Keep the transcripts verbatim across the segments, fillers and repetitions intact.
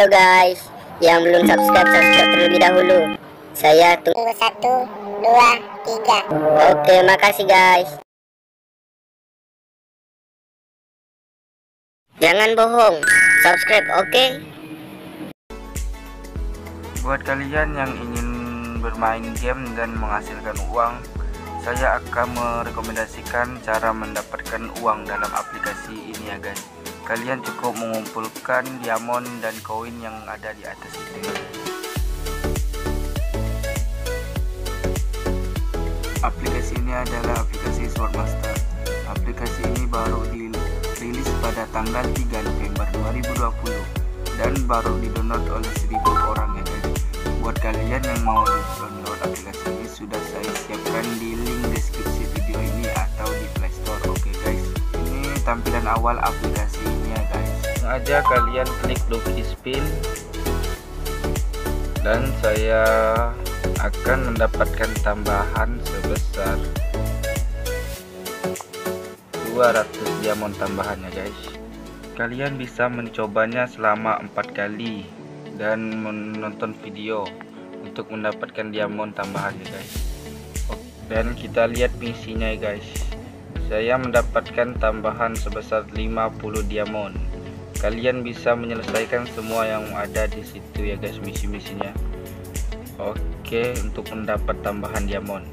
Halo guys, yang belum subscribe, subscribe terlebih dahulu. Saya tunggu satu, dua, tiga. Oke, makasih guys. Jangan bohong, subscribe, oke? Buat kalian yang ingin bermain game dan menghasilkan uang, saya akan merekomendasikan cara mendapatkan uang dalam aplikasi ini ya guys. Kalian cukup mengumpulkan diamond dan koin yang ada di atas itu ya. Aplikasi ini adalah aplikasi Swordmaster. Aplikasi ini baru dirilis pada tanggal tiga November dua ribu dua puluh dan baru di-download oleh seribu orang ya guys. Buat kalian yang mau download aplikasi ini, sudah saya siapkan di link deskripsi video ini atau di Play Store. Oke guys, ini tampilan awal aplikasi ini ya guys. Langsung aja kalian klik Lucky Spin dan saya akan mendapatkan tambahan sebesar dua ratus diamond tambahannya guys. Kalian bisa mencobanya selama empat kali dan menonton video untuk mendapatkan diamond tambahannya guys. Dan kita lihat misinya ya guys. Saya mendapatkan tambahan sebesar lima puluh diamond. Kalian bisa menyelesaikan semua yang ada di situ ya guys, misi-misinya. Oke, untuk mendapat tambahan diamond.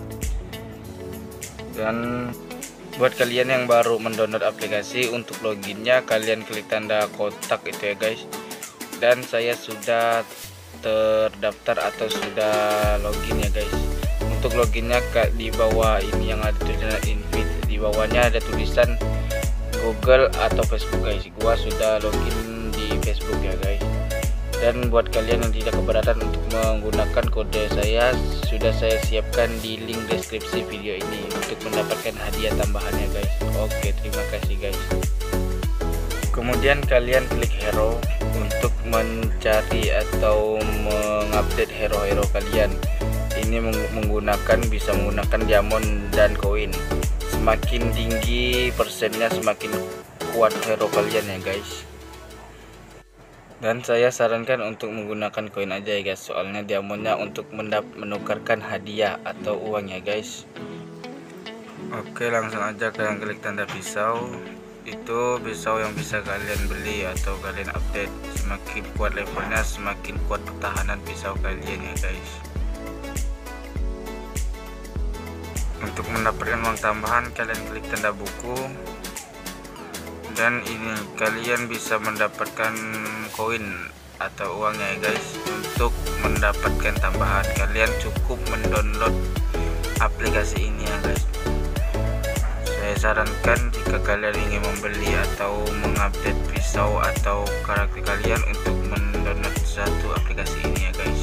Dan buat kalian yang baru mendownload aplikasi, untuk loginnya kalian klik tanda kotak itu ya guys. Dan saya sudah terdaftar atau sudah login ya guys. Untuk loginnya di bawah ini yang ada tulisan invite, di bawahnya ada tulisan Google atau Facebook guys. Gua sudah login di Facebook ya guys. Dan buat kalian yang tidak keberatan untuk menggunakan kode saya, sudah saya siapkan di link deskripsi video ini untuk mendapatkan hadiah tambahannya guys. Oke, terima kasih guys. Kemudian kalian klik hero untuk mencari atau mengupdate hero-hero kalian. Ini menggunakan bisa menggunakan diamond dan koin. Semakin tinggi persennya semakin kuat hero kalian ya guys. Dan saya sarankan untuk menggunakan koin aja ya guys, soalnya diamondnya untuk menukarkan hadiah atau uang ya guys. Oke, langsung aja kalian klik tanda pisau. Itu pisau yang bisa kalian beli atau kalian update. Semakin kuat levelnya, semakin kuat pertahanan pisau kalian ya guys. Untuk mendapatkan uang tambahan, kalian klik tanda buku. Dan ini kalian bisa mendapatkan koin atau uangnya ya guys. Untuk mendapatkan tambahan, kalian cukup mendownload aplikasi ini ya guys. Saya sarankan jika kalian ingin membeli atau mengupdate pisau atau karakter kalian untuk mendownload satu aplikasi ini ya guys.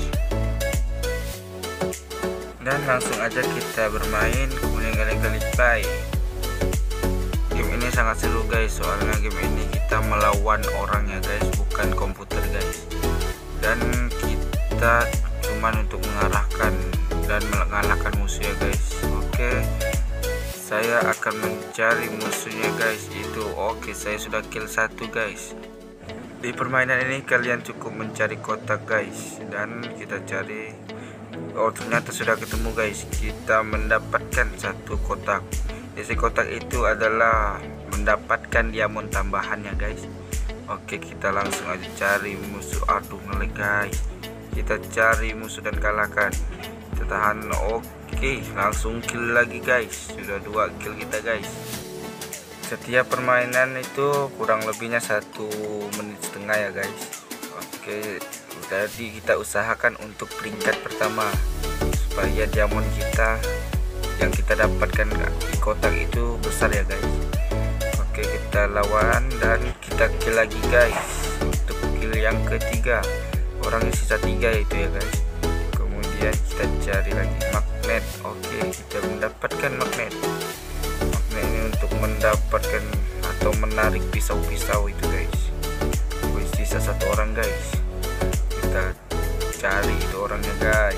Dan langsung aja kita bermain, kemudian kalian klik play. Game ini sangat seru guys, soalnya game ini kita melawan orang ya guys, bukan komputer guys. Dan kita cuman untuk mengarahkan dan mengalahkan musuh ya guys. Oke, saya akan mencari musuhnya guys. Itu oke, saya sudah kill satu guys. Di permainan ini kalian cukup mencari kotak guys, dan kita cari. Oh, ternyata sudah ketemu guys. Kita mendapatkan satu kotak. Isi kotak itu adalah mendapatkan diamond tambahannya guys. Oke, kita langsung aja cari musuh. Aduh, ngelag guys. Kita cari musuh dan kalahkan. Kita tahan. Oke, langsung kill lagi guys. Sudah dua kill kita guys. Setiap permainan itu kurang lebihnya satu menit setengah ya guys. Oke, jadi kita usahakan untuk peringkat pertama supaya diamond kita yang kita dapatkan di kotak itu besar ya guys. Oke, kita lawan dan kita kill lagi guys. Untuk kill yang ketiga, orangnya sisa tiga itu ya guys. Kemudian kita cari lagi magnet. Oke, kita mendapatkan magnet. Magnet ini untuk mendapatkan atau menarik pisau-pisau itu guys. Wih, sisa satu orang guys. Kita cari itu orangnya guys.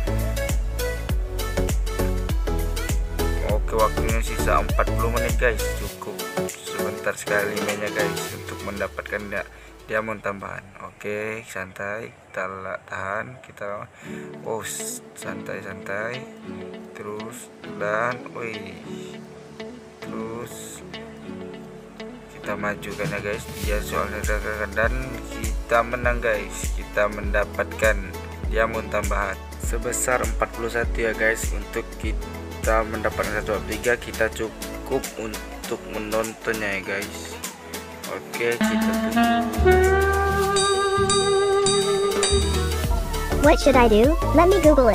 Oke, waktunya sisa empat puluh menit guys. Cukup sebentar sekali mainnya guys untuk mendapatkan diamond tambahan. Oke, santai, kita tahan, kita oh santai-santai terus, dan wih terus kita majukan ya guys, dia soalnya dan kita menang guys, kita mendapatkan diamond tambahan sebesar empat puluh satu ya guys. Untuk kita mendapatkan satu tiga kita cukup untuk menontonnya ya guys. Oke, kita tunggu. What should I do? Let me Google it.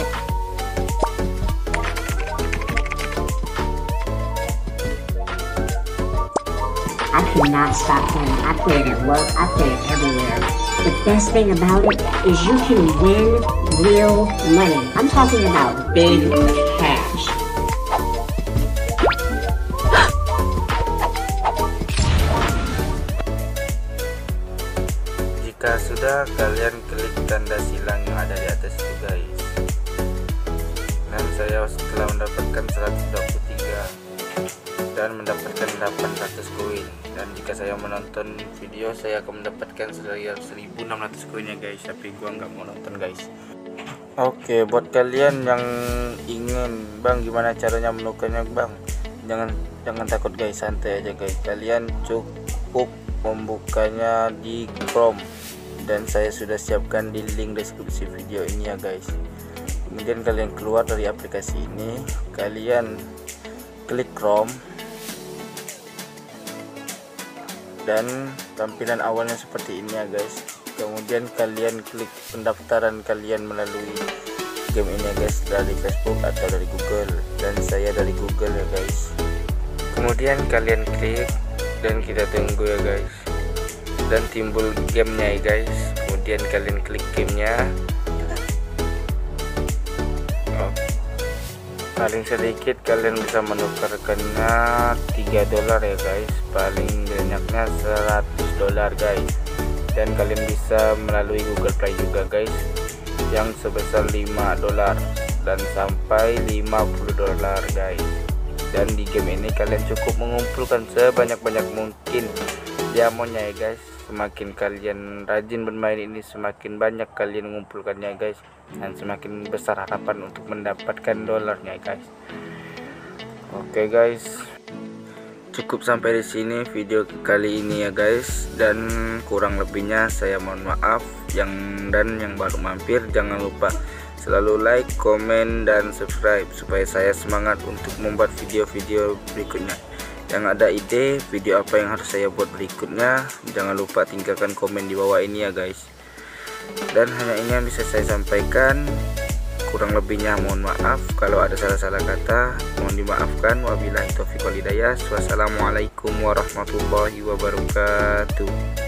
I could not stop playing. I play it at work. I play it everywhere. The best thing about it is you can win real money. I'm talking about big cash. Jika sudah, kalian klik tanda silang yang ada di atas itu guys. Dan saya setelah mendapatkan seratus dua puluh tiga dan mendapatkan delapan ratus koin, dan jika saya menonton video saya akan mendapatkan seribu enam ratus koin ya guys, tapi gua nggak mau nonton guys. Oke, buat kalian yang ingin bang gimana caranya menukarnya bang, jangan jangan takut guys, santai aja guys. Kalian cukup membukanya di Chrome, dan saya sudah siapkan di link deskripsi video ini ya guys. Kemudian kalian keluar dari aplikasi ini, kalian klik Chrome, dan tampilan awalnya seperti ini ya guys. Kemudian kalian klik pendaftaran kalian melalui game ini ya guys, dari Facebook atau dari Google, dan saya dari Google ya guys. Kemudian kalian klik dan kita tunggu ya guys, dan timbul gamenya ya guys. Kemudian kalian klik gamenya. Oh, paling sedikit kalian bisa menukarkannya tiga dolar ya guys, paling banyaknya seratus dolar guys. Dan kalian bisa melalui Google Play juga guys, yang sebesar lima dolar dan sampai lima puluh dolar guys. Dan di game ini kalian cukup mengumpulkan sebanyak-banyak mungkin diamondnya ya guys. Semakin kalian rajin bermain ini, semakin banyak kalian mengumpulkannya guys, dan semakin besar harapan untuk mendapatkan dolarnya guys. Oke guys, cukup sampai di sini video kali ini ya guys, dan kurang lebihnya saya mohon maaf. Yang dan yang baru mampir jangan lupa selalu like, komen, dan subscribe supaya saya semangat untuk membuat video-video berikutnya. Yang ada ide video apa yang harus saya buat berikutnya, jangan lupa tinggalkan komen di bawah ini ya guys. Dan hanya ini yang bisa saya sampaikan, kurang lebihnya mohon maaf. Kalau ada salah-salah kata mohon dimaafkan. Wabillahi taufiq wal hidayah. Wassalamualaikum warahmatullahi wabarakatuh.